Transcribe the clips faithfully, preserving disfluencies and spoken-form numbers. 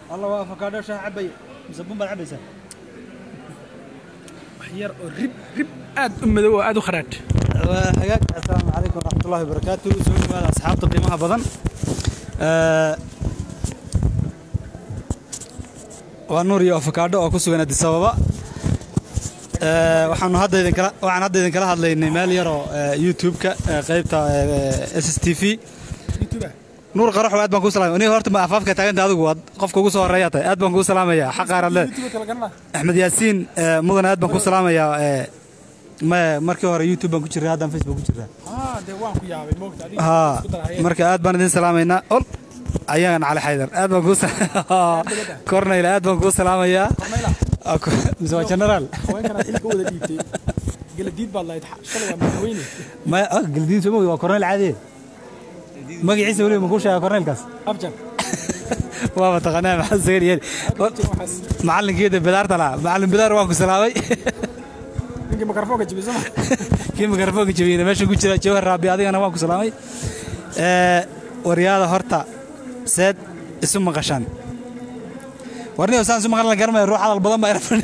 الله وافكادو شاه عبي مسبون بالعبيسه waxyar oo rib rib aad u madow oo aad u kharaad حياك السلام عليكم ورحمة الله وبركاته سوي مال أصحاب تقيمها بدن أه ونور يا أفكادو أو كسوين هذه السببة أه وحنا هذا إذا كلا وعن هذا إذا كلا هذا اللي مال يرى أه يوتيوب كقريبة أه اس اس تي في youtube نور قرح وأد بنكو سلام وني هرت ما أفاف كتاعين هذا جواد قف كوكو صور رياته أد بنكو سلام يا حق على أحمد ياسين أه مدن أد بنكو سلام يا أه ما مركي هورا يوتيوب بان كجيرا هادان فيسبوك كجيرا اه دي وان ku yaabay moogta adiga ها marka aad baan idin salaamayna ol ayaan cali xaydar aad baan ku korneyl aad baan ku salaamaya miso general waan kana xilka wada dhiibtay galadiid baa lahayd shalay waa madaxweyne ma galadiid soo waa korneyl caadi magaciisa wali ma ku sheegay korneylkaas afjar waa mataqaanaa maxaa sagariyay macalinkeeda bidaarta la macalin bidaar waan ku salaamay ninka makarafoonka jibisana kii makarafoonka jibiyay meesha ku jira jawhar raabi adigana waan ku salaamay ee wariyada horta seed isu maqashan warniyo saan isu maqlan garmay ruux hadal badan baa irafan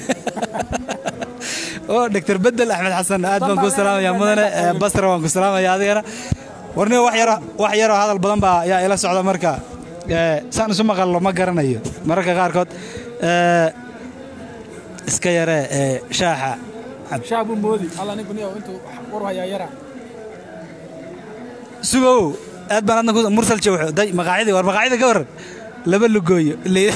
oo doctor bedel axmed xasan aad baan ku salaamaya mudane basra waan ku salaamaya adigana warniyo wax yar wax yar hadal badan baa yaa ila socda marka ee saan isu maqallo ma garanayo marka qaar kood ee iska yare ee shaaxa shaabu moodi alla nin buniyo intuu war haya yara sugo aad baan adna ku mursal jawxo day maqaacidi war maqaacida ka waran laba lugooyo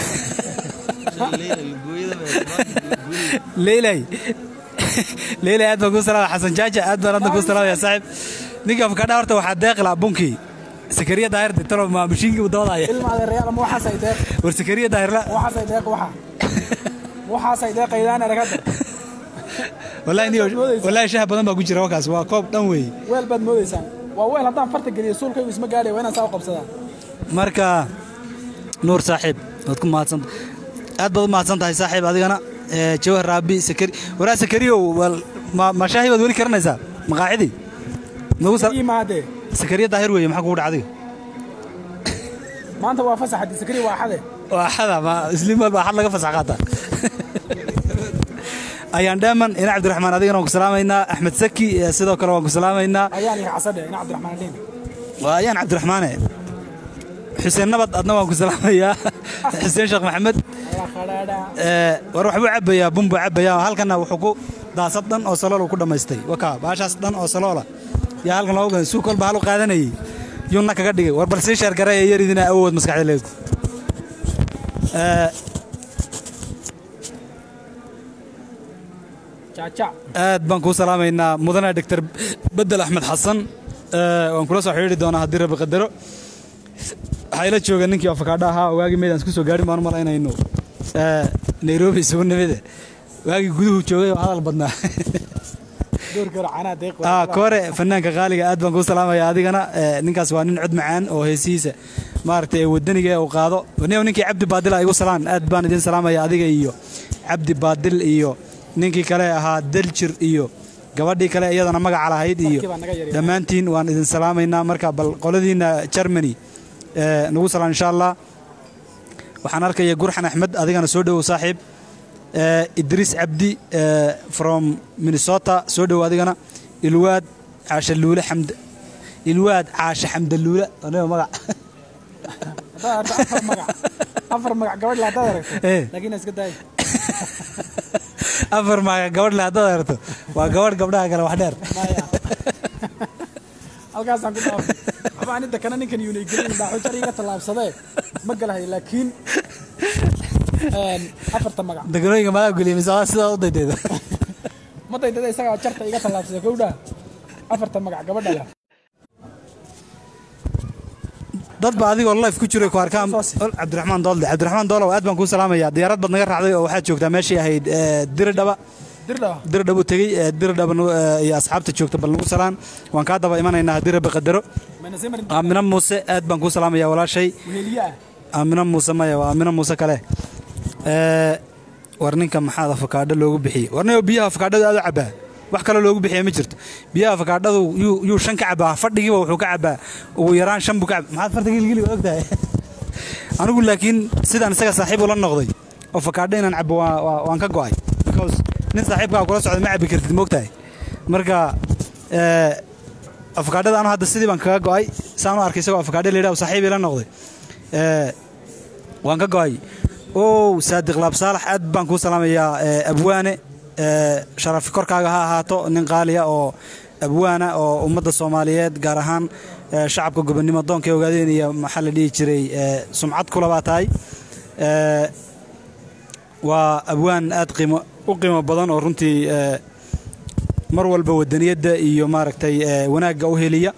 leelay leelay aad baan ku salaam xasan jaaja aad baan adna ku salaam ya saaxib ninka afkaadha horta waxa deeq la bunki sakariya daahir talo ma mishiinki wadada ilmaade reer ma waxa say deeq war sakariya daahir la waxa say deeq waxa waxa say deeq qaydaan aragada والله إني والله شاه بدن بقول جرا وكاس وكوب دم وي ويل بد موديسان وويل هدان فرت غلي سولكay isma gaadhay waa inaan soo qabsadaa marka nuur saaxib wadku maadsan aad baad maadsan tahay saaxib adigana ee jawhar raabi sakari wara sakariyo ma ma shaahi wad wali karanaysa maqaacidi nagu iimaade sakariya daahir weey maxaa ku dhacday maanta waa fasax hadii sakariya waa xade waa xada ma isliim walba xad laga fasax qaata ayaan daaman ina cabdiraxmaan adigana waan ku salaameynaa axmed saki sidoo kale waan ku salaameynaa ayaan iga casade ina cabdiraxmaan dheem waa ayaan cabdiraxmaan xuseen nabad adna waan ku salaamayaa xuseen sheekh maxamed ee war waxbuu cabayaa bumbu cabayaa halkana wuxuu ku daasad dhan oo salool ku dhameystay waka baashaas dhan oo saloola yaa halkan looga suu kolba hal u qaadanayay yuna kaga dhigay war bal si sheer garay yaridina awood maskaxda leeyahay ee aad baan ku salaameynaa mudane doctor bedel axmed xasan ee waan kula soo xiriiri doonaa haddii rabbi qadaro waxay la jooga ninkii afakaadha ahaa waagi meedan isku soo gaarin baan malaynayno ee Nairobi soo nimide waagi guduhu joogay hadal badnaa doorka raana deeq ah kore fanaanka qaaliga aad baan ku salaamayaa adigana ninkaas waa nin cod macaan oo heesiisa maartay wadaniga uu qaado ninkii Cabdi Baadil ay igu salaan aad baan idin salaamayaa adiga iyo Cabdi Baadil iyo ninkii kale ahaa daljir iyo gabadhii kale iyadana magac lahayd iyo dhamaantiin waan idin salaameynaa marka bal qoladiina Germany ee nagu salaan insha Allah waxaan arkaya Gurxan Axmed adigana soo dhaw saaxiib ee Idris Abdi from Minnesota soo dhaw adigana Ilwaad Caasha Luule Xamd Ilwaad Caasha Xamd Luule anoo magac afar magac gabadh la hadalay laakiin iska day afar magac gabadh la hadalay waa gabadh gabdhaha kale wax dheer halkaas aan ku dhaaf abaan inta kana ninkan yuu leeyahay baa xujjar iga talaabsaday ma galahay laakiin een afarta magac dagaalooyinka ma galiyo misaa sida u daydeeda ma daydeeda isaga jarta iga talaabsaday gowdha afarta magac gabadha la dad ba adigoo live ku jiray ku arkaan Cabdiraxmaan Doolde Cabdiraxmaan Doolow aad baan ku salaamayaa diyaarad bad naga raacday oo waxa joogtaa meeshii ahayd dirdhaba dirdhaba dirdhaba tagay dirdhaba iyo asxaabta joogta bal nagu salaan waan ka daba imanaynaa haddii rabbi qadaro Amina Muuse aad baan ku salaamayaa walaashay weheliya Amina Muuse maya waa Amina Muuse kale ee war ninka maxaa afakaadho loogu bixiyay warnayo biyaha afakaadhada aad u cabaa wax kale loogu bixiyay ma jirto biyaha afakaadhadu yuu shan ka cabaa fadhigiiba wuxuu ka cabaa ugu yaraan shan buu ka cabaa maxaad farta gilgili ogtahay anigu laakiin sidaan isaga saaxiib ula noqday afakaadho inaan cabo waan ka go'ay because nin saaxiibkaa kula socda ma cabi kartid moogtahay marka afakaadhada anu hadda sidii baan kaga go'ay saan u arkay isagoo afakaadho layidhaha saaxiib ila noqday waan ka go'ay ow saadiq laab saalax aad baan kuu salaamayaa abwaane sharafi korkaaga ha ahaato nin qaaliya oo abwaana oo ummadda soomaaliyeed gaar ahaan shacabka gobonnimo doonka ee ogaadeen iyo maxaa la dhihi jiray sumcad kula baa tahay waa abwaan aad qiimo u qiimo badan oo runtii mar walba wadaniyadda iyo maaragtay wanaagga u heliya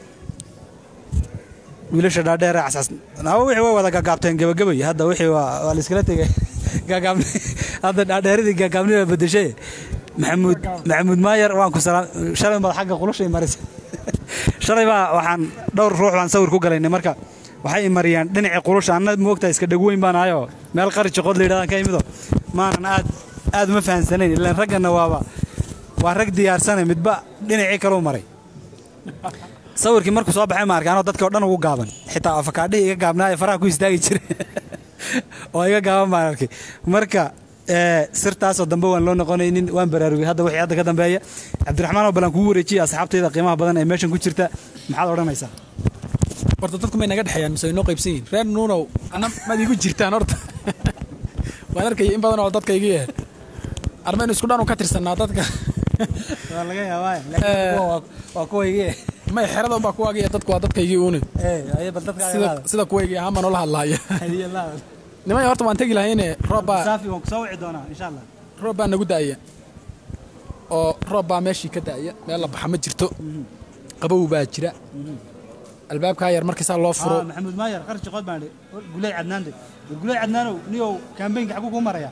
wiilasha dhaadheer ee casas naaba wixii way wada gaagaabteen gabagabay hadda wixii waa la iskala tegay gaagaabni hadda dhaadheeridii gaagaabnida bedeshay maxamuud maxamuud maayar waan ku salaam shalay mad xagga qulushay maris shalay baa waxaan dhowr ruux baan sawir ku galaynay marka waxay mariyaan dhinaca qulusha annad moogta iska dhagweyn baan ahayo meel qarij qod leeyahay ka yimido maanan aad aad ma fahansanayn ilaa ragana waaba waa rag diyaarsanay midba dhinacii kale u maray sawirkii markuu soo baxay ma arkaan dadka oo dhan ugu gaaban xitaa afakaadhii iga gaabnaa faraha ku istaagi jiray oo iga gaaban baan arkay marka sirtaasoo dambe waan loo noqonaynin waan baraarugay hadda wixii hadda ka dambeeya cabdiraxmaan oo balan kugu wareejiyay asxaabtayda qiimaha badan ee meeshan ku jirta maxaad odhanaysaa horta dadku may naga dhexeeyaan mise inoo qaybsan yihiin reer nuunow ana maad igu jirtaan horta waan arkaya in badan oo dadka iga yahay armaynu isku dhan u ka tirsanaa dadka waa laga yaabaa laakiin waa kuwa iga yahay may xerada baa kuwa iga dadku waa dadka iga uune ee bal dadka sida sida kuwa iga ama noo la hadlaaya niman horta waan tagi lahayn roob baa saafi waan ku soo wici doonaa insha Allah roob baa nagu daaya oo roob baa meeshii ka daaya meel la baxa ma jirto qabow baa jira albaabka yar markii saa loo furo maxamuud maayar qarshi qod baan gulay cadnaan gulay cadnaanow niyow campaign-ka xagu ku maraya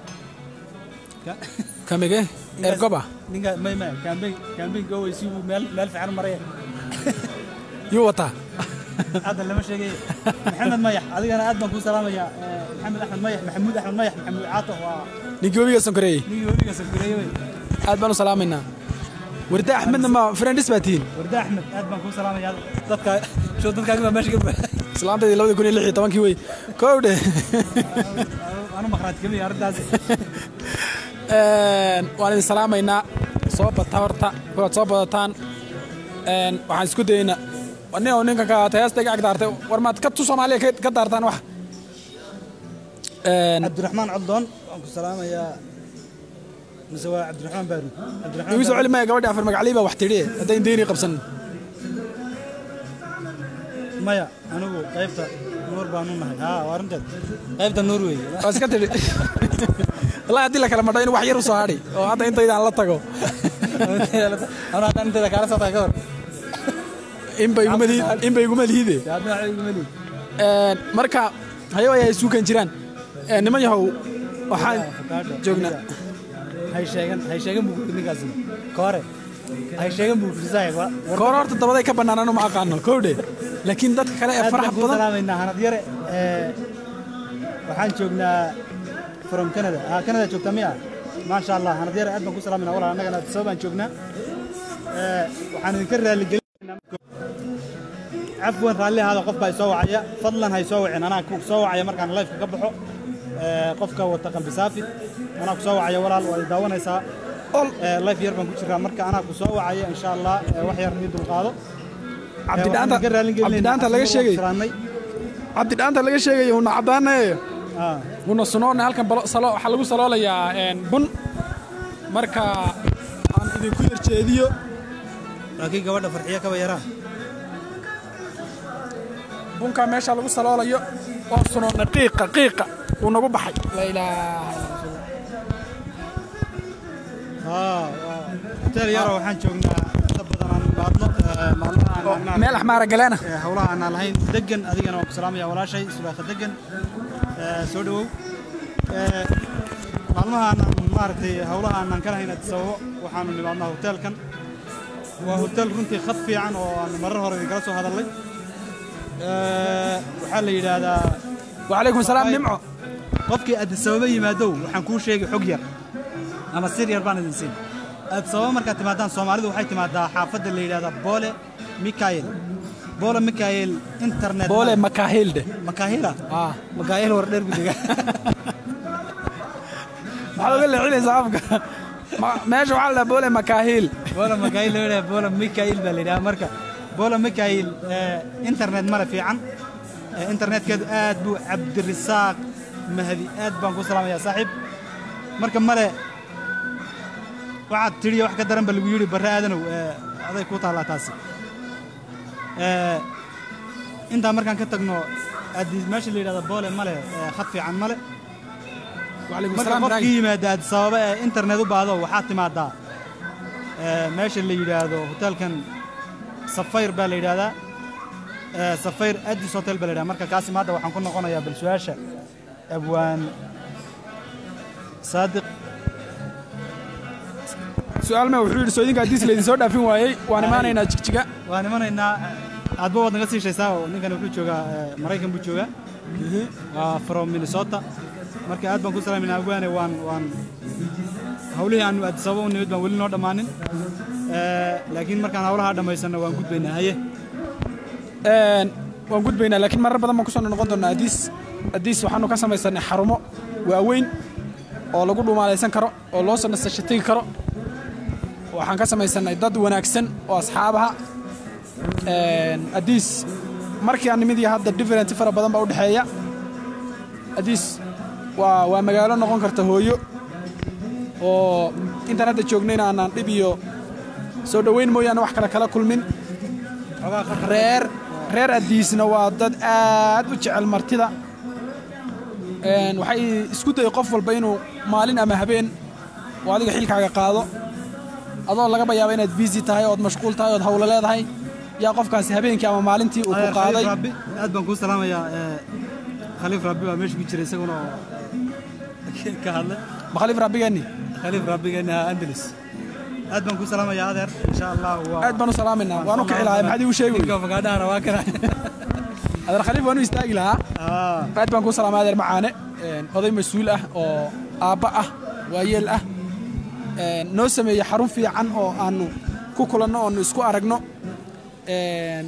kamige ergoba ninka may may campaign campaign-ka way si meel meel fiican maraya yuu wata هذا اللي ماشي محمد ميح أدينا أدنى كل سلام يا محمد أحمد ميح محمود أحمد ميح محمود عاطف و نيجوريا سكري نيجوريا سكري أدنى سلام منا ورد أحمد ما فريندس باتين ورد أحمد أدنى كل سلام يا ضدك شو ضدك أجمع ماشي قبل سلامتي لو يكون اللي طبعا كوي كودة أنا مخرج كمي أرد هذا وأنا سلام منا صوب التورتة صوب التان وحنسكتينا وني ونينك كاتياستك أقدرت ورمات كتو سومالي كدارتان واحد عبد الرحمن عضون السلام يا مسوى عبد الرحمن بارو عبد الرحمن يوسف علي ما قبل يعرف المقاليبه واحتريه هدين ديني قبسن مايا أنا قيبت نور بانون ها وارنت قيبت النور وي بس كتير الله يدي لك لما دين وحير وصهاري وهذا أنت إذا الله تجو أنا أنت إذا كارثة تجور إن بيجو ملي إن بيجو ملي هذي مركا هيو يا سوكن جيران نما يهو وحان جوجنا هاي شيئا هاي شيئا ممكن نقاسم كاره هاي شيئا ممكن زايغ كاره تطبع كبر نانو ما قانو كودي لكن ده كلا فرح بدن سلام إن هنا ديار وحان جوجنا from كندا ها كندا جوجنا مياه ما شاء الله هنا ديار أدنى كل سلام من أول أنا كنا تسوي جوجنا وحان نكرر اللي عفوا رالي هذا قف بيسوي عيا فضلا هيسوي أنا كوك سوي عيا مركان لايف كقبحه قفك وتقن بسافي أنا كسوي عيا ولا الدوانا يسا لايف يربن كشرا مركا أنا كسوي عيا إن شاء الله وحير نيد القاضي عبد الدانتا عبد الدانتا لقى شيء عبد الدانتا لقى شيء هنا عبانا آه هنا صنعنا هالكن بلا صلاة حلو صلاة يا بن مركا عن إذا كل شيء ديو لكن قبضة فرحية كبيرة bunka meesha lagu saloolayo oo suno daqiiqa daqiiqa uu nagu baxay la ilaaha haa hotel yaro waxaan joognaa inta badan aan baadno maalmaha meel axmaar galana hawlaha aan lahayn degan adigana waan ku salaamaya walaashay subaxa degan soo dhawow maalmaha aan maartay hawlaha aan ka lahayn sababo waxaanu nimaadnaa hotelkan waa hotel runtii khad fiican oo aan marar hore kala soo hadalay waxaa la yiraahdaa وعليكم السلام نمعو qofkii aad sababa yimaado waxaan kuu sheegay xog yar ama sir yar baan idin siin aad sababa marka timaadaan Soomaalidu waxay timaadaa xaafadda la yiraahdo Boole Mikael بولا ميكايل انترنت بولا مكاهيل ده مكاهيلا اه مكاهيل وردير بدقة ما حد يقول لي عيني صعبك ماشي وعلى بولا مكاهيل بولا مكاهيل ولا بولا ميكايل بالله مركا بولا ميكايل آه انترنت مرة في عن آه انترنت كده آد بو عبد الرزاق مهدي آد بانكو سلام يا صاحب مركا مرة واحد تري واحد كدرن بالويوري برا آدنو آه هذا يكون على تاسي آه انت مركان كتقنو ادي ماشي اللي هذا بولا ماله آه خط في عن ماله وعليكم السلام مركا قيمة داد سبب انترنت وبعضه وحاتي ما دا آه ماشي اللي هذا هوتيل كان صفير بالي هذا آه صفير ادي هوتيل بالي مركا كاسي ما دا وحنكون نقونا يا بالسواشة ابوان صادق سؤال ما وحول سويدين قاديس اللي يسود في واي وانا ما نينا تشجع وانا ما نينا عاد بوض نقصي شيء ساو نكنا بيجوجا مريكان بيجوجا آه from Minnesota marka aad baan ku salaaminaa abwaane waan waan hawlihi aan aad sabab u nimid baan weli noo dhamaanin ee laakiin markaan hawlaha dhameysano waan gudbaynaa haye een waan gudbaynaa laakiin marar badan ma ku soo noqon doonaa adiis adiis waxaanu ka samaysanay xarumo waaweyn oo lagu dhumaalaysan karo oo loo soo nasashatay karo waxaan ka samaysanay dad wanaagsan oo asxaabaha een adiis markii aan nimid hadda different fara badan baa u dhaxeeya adiis waa waa magaalo noqon karta hooyo oo intaan hadda joognayna aanan dhib iyo soo dhaweyn mooyaane wax kale kala kulmin reer reer adiisna waa dad aad u jecel martida een waxay isku day qof walba inuu maalin ama habeen oo adiga xilkaaga qaado adoo laga bayaabo inaad busy tahay oo mashquul tahay oo hawlo leedahay yaa qofkaasi habeenkii ama maalintii uu ku qaaday aad baan ku salaamayaa khaliif rabbi waa meesha ku jiray isaguna ka hadlay khaliif rabbigani khaliif rabbigani andalus aad baan ku salaamayaa adeer insha Allah waa aad baan u salaaminaa waan u kicilahay maxaad igu sheegay ninka fagaadana waa kana adeer khaliif waan u istaagi lahaa ah aad baan ku salaamayaa adeer macaane oday mas'uul ah oo aabba ah waayeel ah noo sameeyay xarun fiican oo aanu ku kulanno oo isku aragno een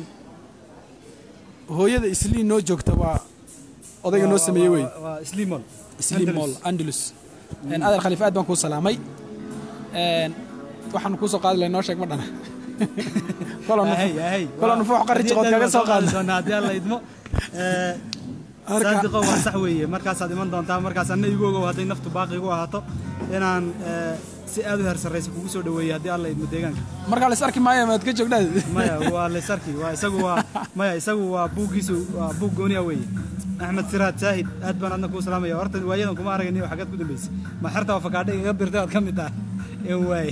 hooyada isliin noo joogta waa odayga noo sameeyay way waa isliimol isliimol andalus een adeer khaliif aad baan ku salaamay een waxaan ku soo qaadi lahayn noo sheeg ma dhana kolon kolon fuuq qarij qod kaga soo qaadana hadii alla idmo ee saadiqo waa sax weeye markaas aad iman doontaa markaas anna igu ogow haday naftu baaqi igu ahaato inaan si aad u hersareysa kugu soo dhaweeyay hadii alla idmo deegaanka marka la isarki maayo maad ka joognaad maya waa la isarki waa isagu waa maya isagu waa buugiisu waa buug gooni ah weeye axmed siraad saahid aad baan adna ku salaamaya horta waayadan kuma aragni wax xagad ku dambeysay ma xirta fakaadhe iga birtay aad kamid tahay ee waay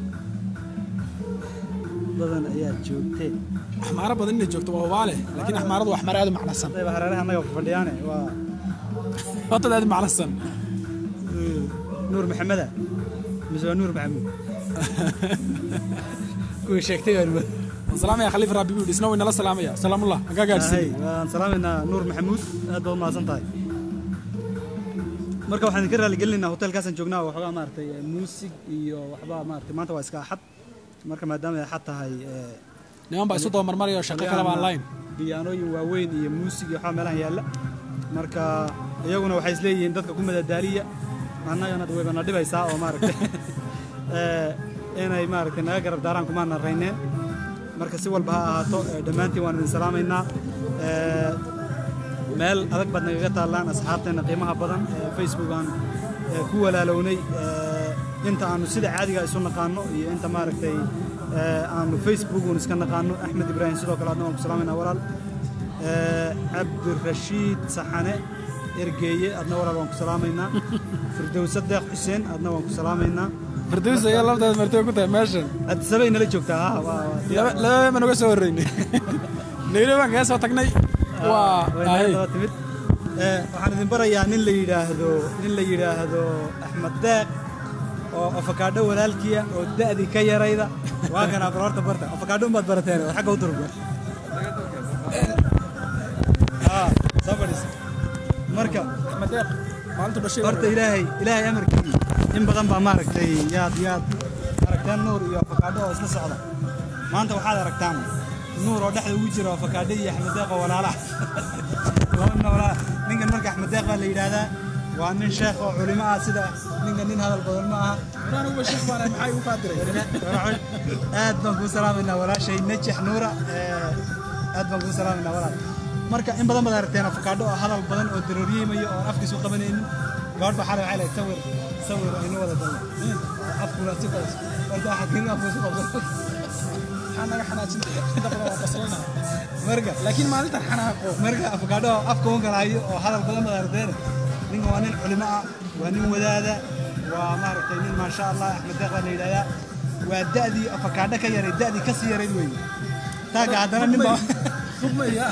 badan ayaa joogtay axmaara badan inay joogto waa waale laakiin axmaaradu wax maraad macnasan ay hareeraha anaga ku fadhiyaan waa wada aad macnasan nuur maxameda misoo nuur maxamud ku sheegtay warba salaam ya khaliif rabbi buu isna wayna la salaamaya salaamullah aga gaarsiin waan salaamayna nuur maxamud aad baad maasan tahay marka waxaan ka raali gelinaynaa hotelkaas aan joognaa waxba maartay muusig iyo waxba maartay maanta waa iska axad marka maadaama ay xatahay ee niman baa isu doo marmariyo shaqo kala baan line biyaanooyin waaweyn iyo muusig iyo waxa meelahan yaala marka iyaguna waxay isleeyihiin dadka ku madadaaliya annagana wayna dhibaysaa oo maartay ee inay maartay naga garab daaraan kuma narayneen marka si walba ha ahaato dhamaantii waan idin salaamaynaa ee meel adag baad naga taalaan asxaabteena qiimaha badan ee Facebook aan ku walaalownay inta aanu sida caadiga isu naqaano iyo inta maaragtay aanu Facebook uun iska naqaano Axmed Ibrahim sidoo kale adna ku salaamayna walaal ee Abdurrashiid Saxane ergeeye adna walaal waan ku salaamayna Firdaws Sadeq Xuseen adna waan ku salaamayna Firdaws ayaa labada martay ku tahay meeshan ad sabayna la joogtaa ha waa la ma naga soo horeynay Nairobi aan ka soo tagnay waa ay timid ee waxaan idin barayaa nin la yiraahdo nin la yiraahdo Axmed Deeq oo afakaadho walaalkiya oo daadi ka yarayda waa kana barta barta afakaadho baad barateen xagga u durgo ah sabadis marka Axmed Deeq maalinta dhashay barta ilaahay ilaahay amarkii in badan baa maaragtay yaad yaad aragtaan nuur iyo afakaadho isla socda maanta waxaad aragtaan nuur oo dhexda ugu jiro afakaadho iyo axmed deeq oo walaalaha labana walaa ninkan marka axmed deeq baa la yidhaahdaa waa nin sheekh oo culimo ah sida ninkan nin hadal badan ma aha waraan uga sheekh baan maxay u qaadiray aad baan kuu salaamaynaa walaashay najax nuura aad baan kuu salaamaynaa walaal marka in badan baad aragteen afakaadho oo hadal badan oo darooriyeemayo oo afkiisu qabanaynin gabadh baa xalay waxay leedahay sawir sawir aynu wada dalno afkuna si kaas warta waxa kaliya afkiisu qabsan waxaan naga xanaajintay inta badan waa qaslana marka laakiin maalintan xanaaqo marka afakaadho afka uu galaayo oo hadal badan baad aragteen ninka waa nin culimo ah waa nin wadaada waa maaragtay nin maasha Allah axmed deeq baa la yidhaahdaa waa da'dii afakaadho ka yaray da'dii ka sii yarayd weeye taaga haddana nin baa xugmaya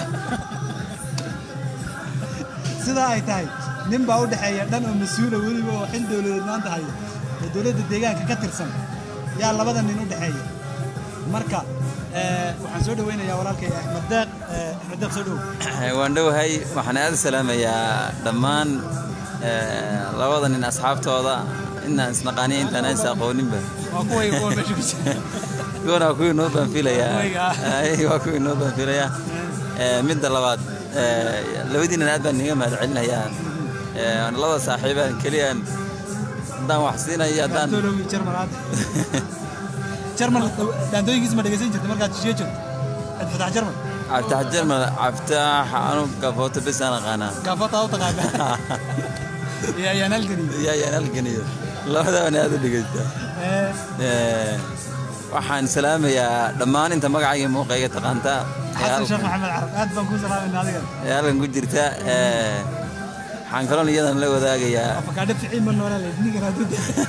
sidaa ay tahay nin baa u dhexeeya dhan oo mas-uula weliba oo xil dowladeed maanta haya oo dowladda deegaanka ka tirsan yaa labada nin u dhexeeya marka waxaan soo dhaweynayaa walaalkay axmed deeq axmed deeq soo dhow waan dhowahay waxaan aad u salaamayaa dhammaan labada nin asxaabtooda inaan isnaqaaniya intaan aan is aqooninba waa kuway kuwa meesha ku jira kuwana waa kuwii noo baan filayaa waa kuwii noo baan filayaa midda labaad labadiinan aad baan niga mahad celinayaa labada saaxiibaan keliyaan haddaan wax siinayo haddaan jarmal daandooyinkiis ma dhegaysan jirta markaad shishiye jirto cabdifatax jarmal cabdifatax jarmal cabdifatax anu gafoota bes aan aqaanaa gafoota u taqaanaa iyo ayaan halganiyo iyo ayaan halganiyo labadabana aad u dhegaystaa waxaan salaamayaa dhammaan inta magacayga muuqayga taqaanta xasan sheekh maxamed carab aad baan kuu salaamayna adiga ee halkan ku jirta waxaan kaloon iyadan la wadaagayaa afakaadho ficiin ma noola leed ninkan hadduu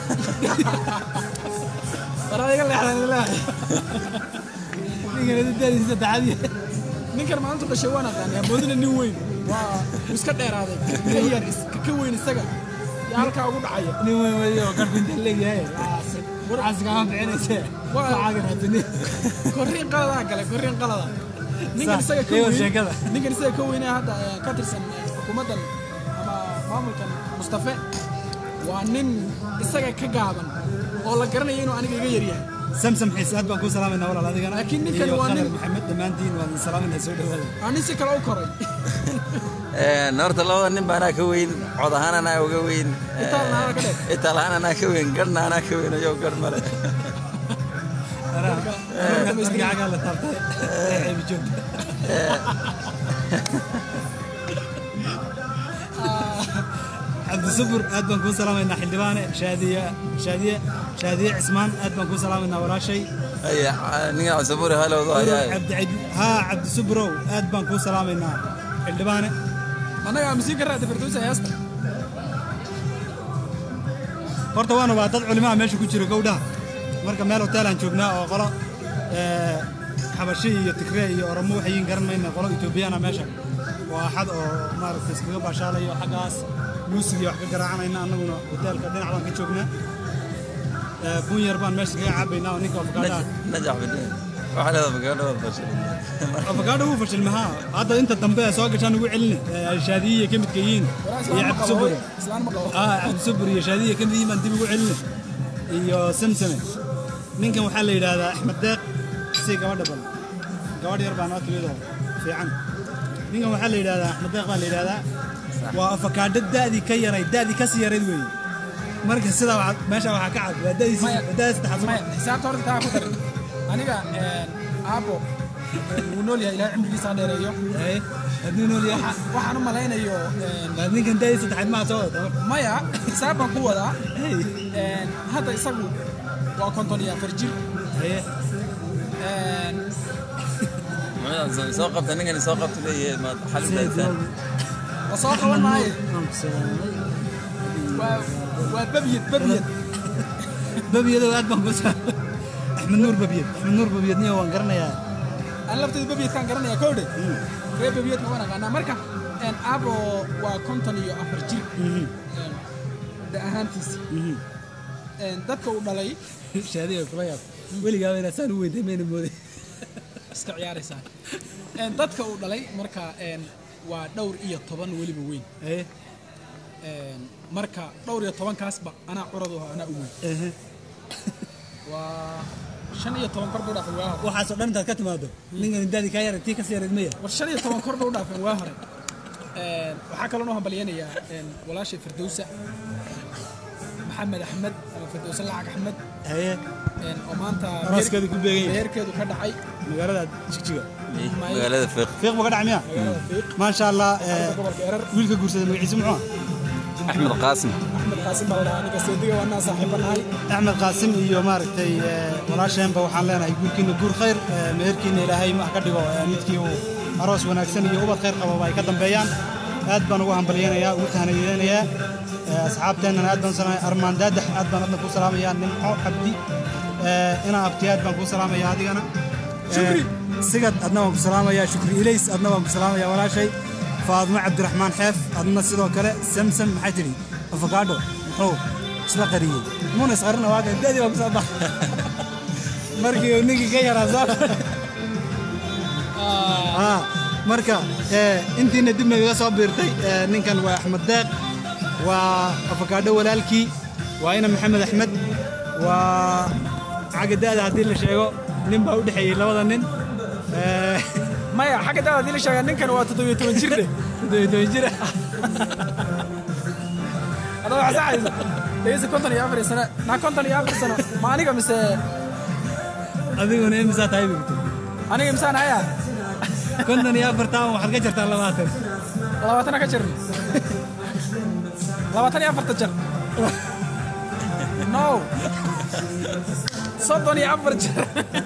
waraa iga leexdan ilaahay ninkan hadduu daadiisa dacadi ninkan maanta dhashay waan aqaanaa moodina nin weyn waa iska dheeraaday ka yar ka weyn isaga yaa halkaa ugu dhacaya nin weyn weeye oo garku inta leeyahay warcaasgama bixinayse waaagaraatini korriin qaladaa gale korriin qalada ninkan isaga ka weyn ninkan isaga ka weynaa hadda ka tirsan xukuumaddan ama maamulkan mustafe waa nin isaga ka gaaban oo la garanayo inuu aniga iga yaryahay samsam xiis aad baan kuu salaamaynaa walaal adigana laakiin ninkan waa nin maxamed dhammaantiin waan salaamaynaa soo dhawaada waa nin si kale u koray horta labada nin baa anaa ka weyn cod ahaan anaa uga weyn itaal ahaan anaa ka weyn garhna anaa ka weyn ayoo garh male magacagaa la taabtay ceebi joogta cabdisabur aad baan kuu salaamaynaa xildhibaane shaadiye shaadiye shaadiye cismaan aad baan kuu salaamaynaa walaashay ninka cabdisabur halowdo haa cabdisabrow aad baan kuu salaamaynaa xildhibaane annaga musiika raada firdowsa heesta horta waana waa dad culimaha meesha ku jira gowdhaha marka meel hoteelaan joognaa oo qolo xabashi iyo tigree iyo oromo waxayin garan mayna qolo etoobiyana meesha waa axad oo maaragtay iskaga baashaalayo xaggaas muusigii wax ka garaacanayna annaguna hoteelka dhinac baan ka joognaa bun yar baan meesha kaga cabaynaa oo ninka afakaadhaha najax bideen waxaa leedahay afakaadho waa fashil afakaadho wuu fashilma haa hadda inta dambe soo gashaan ugu celini shaadiyiya ka midka yihiin iyo cabdisabur cabdisabur iyo shaadiyiya ka mid yihiin baan dib ugu celini iyo samsame ninkan waxaa la yidhaahdaa axmed deeq si gabadha bal gabadh yar baa noo timidoo fiican ninkan waxaa la yidhaahdaa axmed deeq baa la yidhaahdaa waa afakaadho da'dii ka yaray da'dii ka sii yarayd weeye marka sidaa meesha waxaa ka cad waa da'dii saddexaad xisaabta horta taa ku dar aniga aabo wuu nool yahay ilaahay cimrigiisa ha dheereeyo hadduu nool yahay waxaan u malaynayo ninkan da'dii saddexaad maa soo wada maya xisaab baan ku wadaa hadda isagu waa konton iyo afar jir soo qabta ninkan soo qabta leeyahay maad xal u daysaan waa soo qaban maayo waa waa babiyad babiyad babiyado aad baan ku axmed nuur babiyad axmed nuur babiyadniyo waan garanayaa aan lafteeda babiyadkaan garanayaa kowdhe ree babiyadka waan aqaanaa marka aabo waa konton iyo afar jir da ahaantiisa dadka uu dhalay shaadiga kula yaab weligaaba inaa saan u weyday mayna mooday iska ciyaaraysaa dadka uu dhalay marka waa dhowr iyo toban weliba weyn marka dhowr iyo tobankaasba anaa curadu ahaa anaa u weyn waa shan iyo toban kor buu dhaafay waa hore waxaas oo dhan intaad ka timaado ninkan intaadii kaa yara tii ka sii yareed maya war shan iyo toban kor buu dhaafay waa hore waxaa kaloo noo hambalyanayaa walaashay Firdawsa Maxamed Axmed ama Firdawsa Lacag Axmed haye oo maanta araskeedu ku beegay heerkeedu ka dhacay magaalada Jigjiga magaalada Fiiq Fiiq ma ka dhacay miya magaalada Fiiq ma sha Allah wiilka guursaday magaciisa muxuu Axmed Qaasim Axmed Qaasim baa la aniga seediga wana saaxiibanahay Axmed Qaasim iyo maaragtay walaasheenba waxaan leenahay guurkiina guur khayr meherkiina Ilaahay ma ka dhigo midkii uu aroos wanaagsan iyo ubad khayr qabo ay ka dambeeyaan aad baan ugu hambalyeynaya ugu tahniyeenaya asxaabteena aad baan salaamay Armaan Daadax aad baan adna ku salaamaya Nimco Cabdi ina abtiyaad baan ku salaamaya adigana shukri sigad adna waan ku salaamaya shukri ilays adna waan ku salaamaya walaashay Faadma Cabdiraxmaan Xeef adna sidoo kale Samsam maxay tiri avocado muxuu isla qariyay muuna isqarina waaga dadii waa ku soo bax markii uu ninkii ka yaraa soo ah marka ee intiina dib naga soo biirtay ninkan waa Axmed Deeq waa avocado walaalkii waa ina Maxamed Axmed waa cagadaada hadii la sheego nin baa u dhaxeeyay labada nin ee maya cagadaada hadii la sheego ninkan waa toddoba iyo toban jir toddoba iyo toban jir adoo xasaaysa leeysa konton iyo afar sano na konton iyo afar sano ma aniga mise adiguna imisa tahay bigto aniga imisa naya konton iyo afar taan waxaad ka jirtaa labaatan labaatan ka jirnay labaatan iyo afar jar no soddon iyo afar jar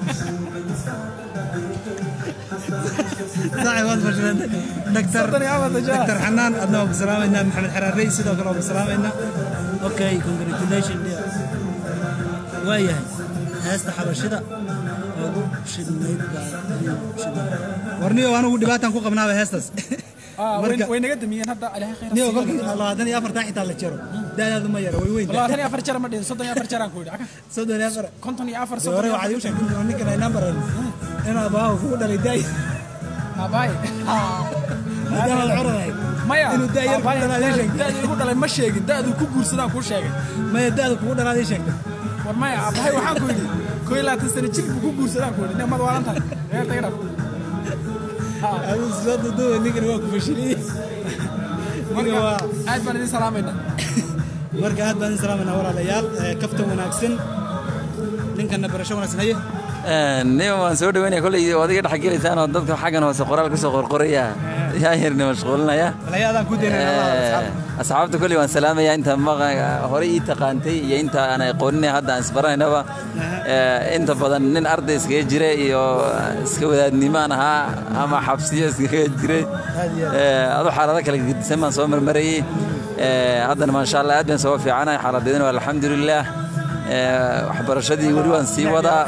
صاحي واد فشلت دكتور دكتور حنان أدنى بسلامنا محمد حراري سيدو كلام بسلامنا أوكي كونجريتيليشن وياه هسه حبر شدا أبو شد ميت شدا ورني وأنا ودي باتن كوكب نابه هستس آه وين وين قدم ين هذا عليه خير نيو قلت الله هذا أفر تحت على الشرو ده هذا ما يروي وين الله هذا أفر شرم مدين صدق أفر شرم كود صدق أفر كنتم أفر صدق دوري وعدي وش كنت أنا كنا نمبر أنا أباه فوق اللي داي أباي هذا العرض ما يا إنه داير كود أنا ليش داير كود أنا مش شيء داير كوكور سنا كور شيء ما يداير كود أنا ليش ما يا أباي وحنا كودي كوي لا تستنى تشيل كوكور سنا كودي نعم ما دوارن ثاني غير تغرف هذا الزود دو اللي كنا واقف فشلي مركا عاد بندي سلامنا مركا عاد بندي سلامنا ورا ليال كفتة وناكسن لينكنا برشة وناكسن هي نيو waan soo dhaweynaa kulay wadiga dhaxgelisaan oo dadka xagan hoose qoraal ku soo qorqoraya yaa hirna mashquulnaya layadan ku deynaa asxaabta kulay waan salaamaya inta hore ii taqaantay iyo inta aan aqoonay hadda aan isbaraynaba inta badan nin arday iska jiray iyo iska wadaadnimaan ahaa ama xabsiyo iska jiray adu xaalada kala gedisan ma soo marmaray haddana ma sha Allah aad baan soo fiicanahay xaaladeedana alxamdulillah waxbarashadii wali waan sii wadaa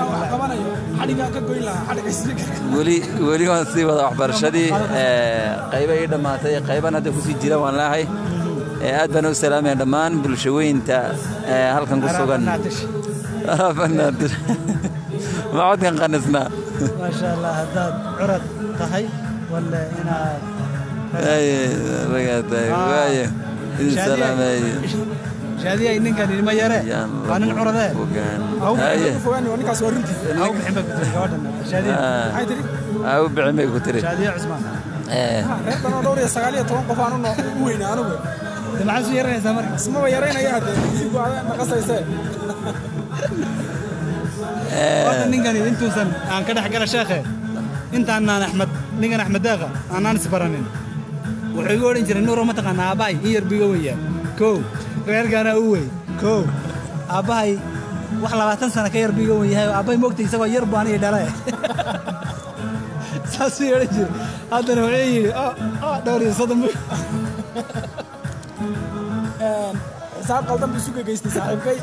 wali wali waan sii wadaa waxbarashadii qayb ay dhamaatay qayban hadda ku sii jira waan laahay aad baan u salaamay dhammaan bulshooyinta halkan ku sugan fanaatish ma codkan qanisna ma sha Allah hadaad curad tahay wala inaad ay ragaatay waaye salaamay شادي أي نكان اللي ما يرى قانون عرضه أو فواني وأنا كاسور رنتي أو بحبك تقولنا شادي هاي تري أو بعمك تري شادي عثمان إيه أنا دوري السجالية طبعا قفانو وين أنا وين تبع سيرنا يا سمر اسمه يرينا يا هذا يجيبوا على نقص يسوي وقت نكان أنتوا سن أنا كده حكي للشيخ أنت أنا أحمد نكان أحمد داغا أنا نسبرانين وحيقول إنجر النور ما تقنا أباي هي ربيوية كو غير كان أوي كو أباي وحلا واتنسنا كير بيوية أباي موقتي سوى يرباني دلاء ساسي رجل هذا نوعي آه آه دوري صدم صاحب قلتم بسوق جيستي صاحب كي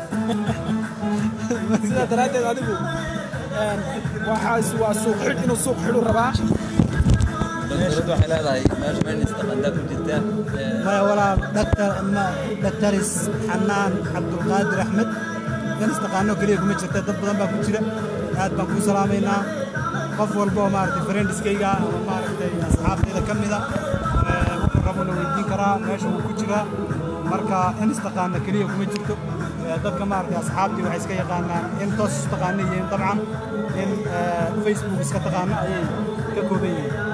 سيدا ثلاثة هذا بو وحاس وسوق حلو إنه سوق حلو ربع دكتور حلال هاي ماش من استقندك جدا ما ولا دكتور ما دكتور حنان عبد القادر أحمد كان استقانو كليه كم جت دب دب بكون جرا هاد بكون سلامينا قف والبو مارتي فريندز كيجا مارتي أصحاب إذا كم إذا ربنا ويدين كرا ماشي بكون جرا marka in istaqaana kaliya kuma jirto dadka maartay asxaabtii waxay iska yaqaanaan in toos istaqaana yihiin dabcan in Facebook iska taqaana ayay ka kooban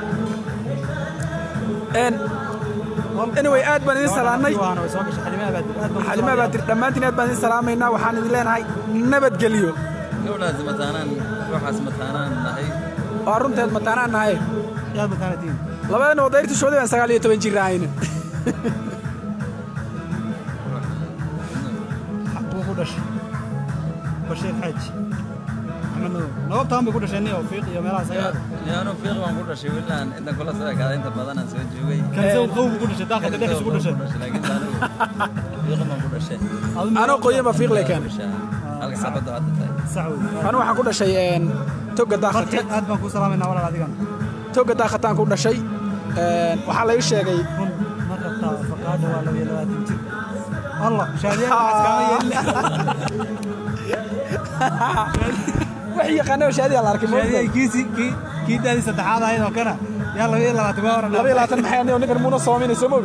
yihiin anyway aad baan idin salaamay xalima baadir dhammaantiin aad baan idin salaamaynaa waxaan idin leenahay nabadgelyo gabadhaas mataanaan ruuxaas mataanaan nahay waa runteed mataanaan nahay yaad mataanatiin labadana wadayrta shoodii baan sagaal iyo toban jir ahayna buu ku dhashay bashiir xaaji axmed nababtaan bay ku dhasheen oo fiiq iyo meelahaas ayaa yaanu fiiq baan ku dhashay wiilaan inta kula soo kaada inta badan aan soo joogay kan soo qow ku dhashay daaqada dhex ku dhashay laakiin fiiq baan ku dhashay anoo qoyay ba fiiq leekan halka sabada hadda tahay saxwi anoo waxaan ku dhashay een toga daaqata aad baan ku salaamayna walaal adigan toga daaqataan ku dhashay een waxa la ii sheegay ma qabtaa faqaada waa laba iyo labaatan jir الله شادية وحي قناة شادية الله أركب شادية كيسي كي كي دادي ستحاضة هاي وكنا يلا يلا لا تقول لا يلا تنحيني ونقر مونا صوامين يسموه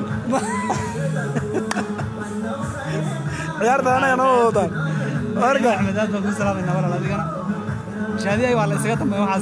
عيارة أنا نوضا أرجع أحمد هذا بقول سلام إن ولا لا دينا شادية ولا سيقطع ما يوحس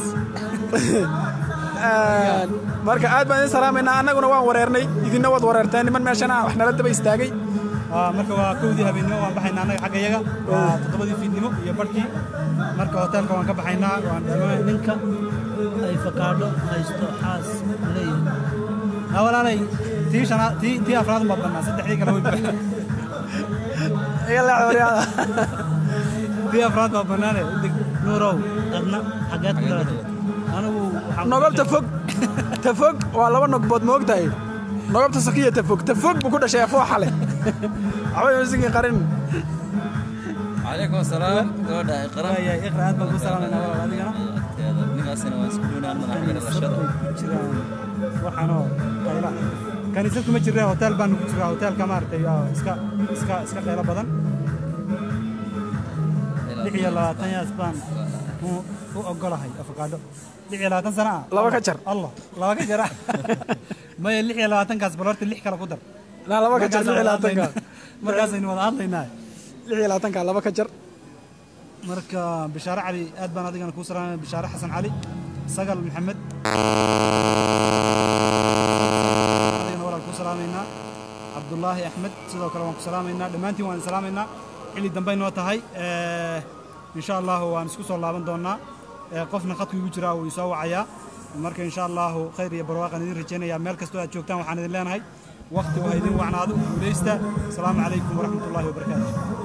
marka aad baan salaamaynaa annaguna waan wareernay idinna wad wareerteen niman meeshana wax nala daba istaagay marka waa kowdii habeenimo waan baxaynaa annaga xagga iyaga waa toddobadii fiidnimo iyo barhkii marka hoteelka waan ka baxaynaa waan dhammaan ninka ay fakaadho haysto xaas leeyahay walaalay tii shana tii tii afraad ma bannaa saddexdii kale way baxeen yalla wariyaada tii afraad ma bannaane nuurow adna xaggaad ku dhalatay anigu nogobta fog tafog waa laba nogbood ma ogtahay nogobta sakiya tafog tafog buu ku dhashay afoo xale عوي مسكين قرن عليكم السلام gabadha iqra ya iqra aad baan ku salaamayna walaal adigana ninkaasina waa isku doonaan madaxda dhalashada waxaano qayla kaniisad kuma jiraan hotel baan ku jiraa hotelka maartay iska iska iska qayla badan lix iyo labaatan yaas baan u ogolahay afakaadho lix iyo labaatan sano laba ka jar allah laba ka jar ma lix iyo labaatan kaas bal horta lix kala ku dar لا لبا كجر لix iyo labaatan ka markaas aynu wada hadlaynaa lix iyo labaatan ka laba ka jar marka bishaare cali aad baan adigana ku salaamay bishaare xasan cali sagal maxamed adigana walaal ku salaamayna cabdullaahi axmed sidoo kale waan ku salaamayna dhammaantiin waan salaamaynaa xilli dambe noo tahay insha allah waan isku soo laaban doonaa qofna khadku igu jiraa uu isoo wacayaa marka insha allah khayr iyo barwaaqan idin rajaynayaa meel kastoo aad joogtaan waxaan idin leenahay وقت وهيدين وعنادو وليستا السلام عليكم ورحمة الله وبركاته